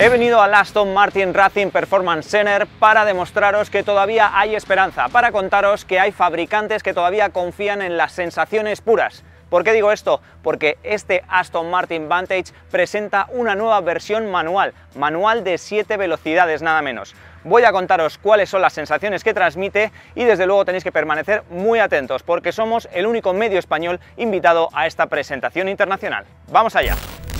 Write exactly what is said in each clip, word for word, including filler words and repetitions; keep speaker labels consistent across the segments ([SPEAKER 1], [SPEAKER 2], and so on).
[SPEAKER 1] He venido al Aston Martin Racing Performance Center para demostraros que todavía hay esperanza, para contaros que hay fabricantes que todavía confían en las sensaciones puras. ¿Por qué digo esto? Porque este Aston Martin Vantage presenta una nueva versión manual, manual de siete velocidades nada menos. Voy a contaros cuáles son las sensaciones que transmite y desde luego tenéis que permanecer muy atentos porque somos el único medio español invitado a esta presentación internacional. ¡Vamos allá!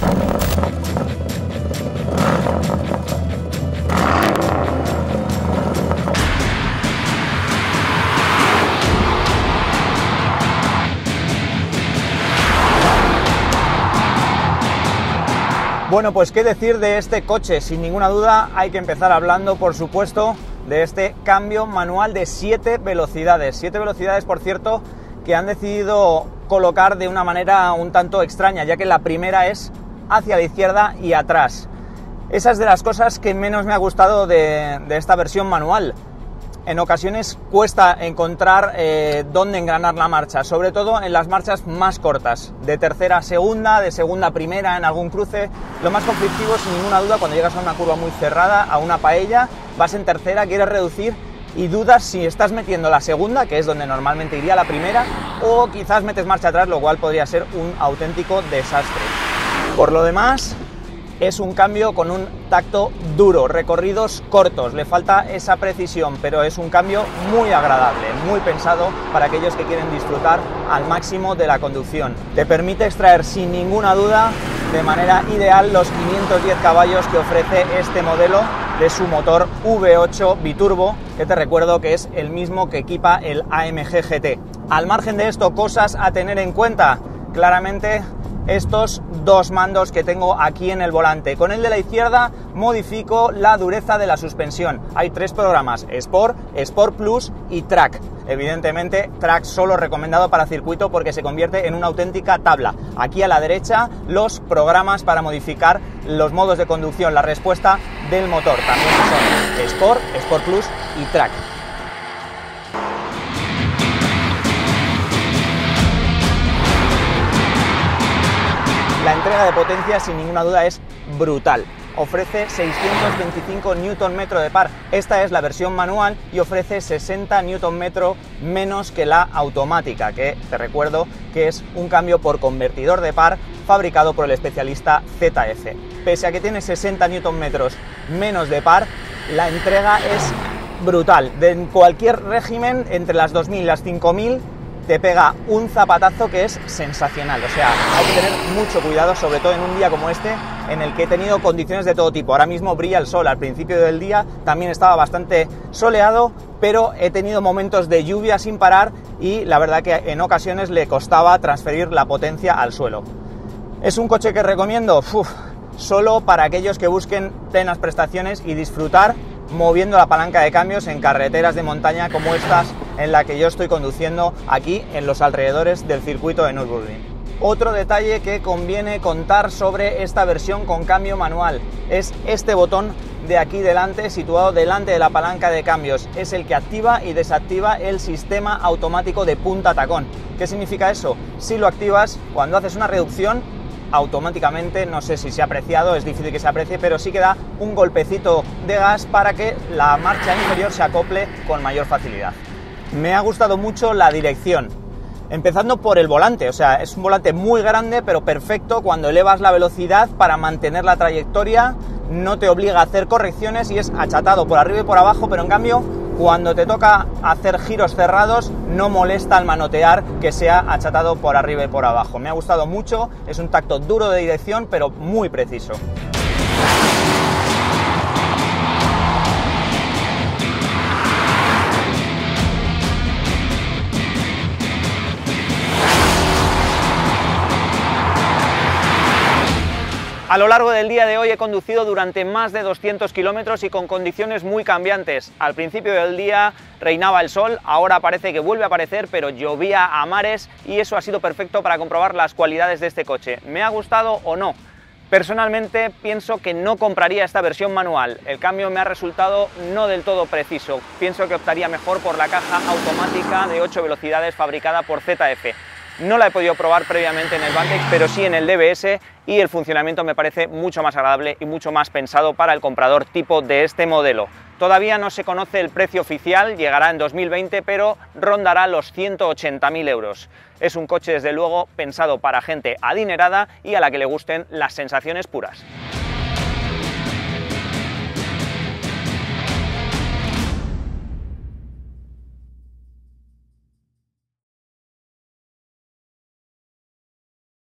[SPEAKER 1] Bueno, pues qué decir de este coche. Sin ninguna duda hay que empezar hablando, por supuesto, de este cambio manual de siete velocidades. siete velocidades, por cierto, que han decidido colocar de una manera un tanto extraña, ya que la primera es hacia la izquierda y atrás. Esa es de las cosas que menos me ha gustado de, de esta versión manual. En ocasiones cuesta encontrar eh, dónde engranar la marcha, sobre todo en las marchas más cortas, de tercera a segunda, de segunda a primera en algún cruce. Lo más conflictivo, sin ninguna duda, cuando llegas a una curva muy cerrada, a una paella, vas en tercera, quieres reducir y dudas si estás metiendo la segunda, que es donde normalmente iría la primera, o quizás metes marcha atrás, lo cual podría ser un auténtico desastre. Por lo demás, es un cambio con un tacto duro, recorridos cortos, le falta esa precisión, pero es un cambio muy agradable, muy pensado para aquellos que quieren disfrutar al máximo de la conducción. Te permite extraer sin ninguna duda de manera ideal los quinientos diez caballos que ofrece este modelo de su motor V ocho biturbo, que te recuerdo que es el mismo que equipa el A M G G T. Al margen de esto, cosas a tener en cuenta, claramente estos dos mandos que tengo aquí en el volante. Con el de la izquierda modifico la dureza de la suspensión. Hay tres programas: Sport, Sport Plus y Track. Evidentemente Track solo recomendado para circuito porque se convierte en una auténtica tabla. Aquí a la derecha los programas para modificar los modos de conducción, la respuesta del motor. También son Sport, Sport Plus y Track. La entrega de potencia sin ninguna duda es brutal. Ofrece seiscientos veinticinco newton metro de par. Esta es la versión manual y ofrece sesenta newton metro menos que la automática, que te recuerdo que es un cambio por convertidor de par fabricado por el especialista Z F. Pese a que tiene sesenta newton metros menos de par, la entrega es brutal. De cualquier régimen, entre las dos mil y las cinco mil, te pega un zapatazo que es sensacional. O sea, hay que tener mucho cuidado, sobre todo en un día como este, en el que he tenido condiciones de todo tipo. Ahora mismo brilla el sol, al principio del día también estaba bastante soleado, pero he tenido momentos de lluvia sin parar y la verdad que en ocasiones le costaba transferir la potencia al suelo. ¿Es un coche que recomiendo? Uf, solo para aquellos que busquen plenas prestaciones y disfrutar moviendo la palanca de cambios en carreteras de montaña como estas en la que yo estoy conduciendo aquí en los alrededores del circuito de Nürburgring. Otro detalle que conviene contar sobre esta versión con cambio manual es este botón de aquí delante, situado delante de la palanca de cambios. Es el que activa y desactiva el sistema automático de punta tacón. ¿Qué significa eso? Si lo activas, cuando haces una reducción, automáticamente, no sé si se ha apreciado, es difícil que se aprecie, pero sí que da un golpecito de gas para que la marcha inferior se acople con mayor facilidad. Me ha gustado mucho la dirección, empezando por el volante. O sea, es un volante muy grande pero perfecto cuando elevas la velocidad para mantener la trayectoria, no te obliga a hacer correcciones y es achatado por arriba y por abajo, pero en cambio cuando te toca hacer giros cerrados no molesta al manotear que sea achatado por arriba y por abajo. Me ha gustado mucho, es un tacto duro de dirección pero muy preciso. A lo largo del día de hoy he conducido durante más de doscientos kilómetros y con condiciones muy cambiantes. Al principio del día reinaba el sol, ahora parece que vuelve a aparecer, pero llovía a mares y eso ha sido perfecto para comprobar las cualidades de este coche. ¿Me ha gustado o no? Personalmente pienso que no compraría esta versión manual. El cambio me ha resultado no del todo preciso. Pienso que optaría mejor por la caja automática de ocho velocidades fabricada por Z F. No la he podido probar previamente en el Vantage, pero sí en el D B S, y el funcionamiento me parece mucho más agradable y mucho más pensado para el comprador tipo de este modelo. Todavía no se conoce el precio oficial, llegará en dos mil veinte, pero rondará los ciento ochenta mil euros. Es un coche desde luego pensado para gente adinerada y a la que le gusten las sensaciones puras.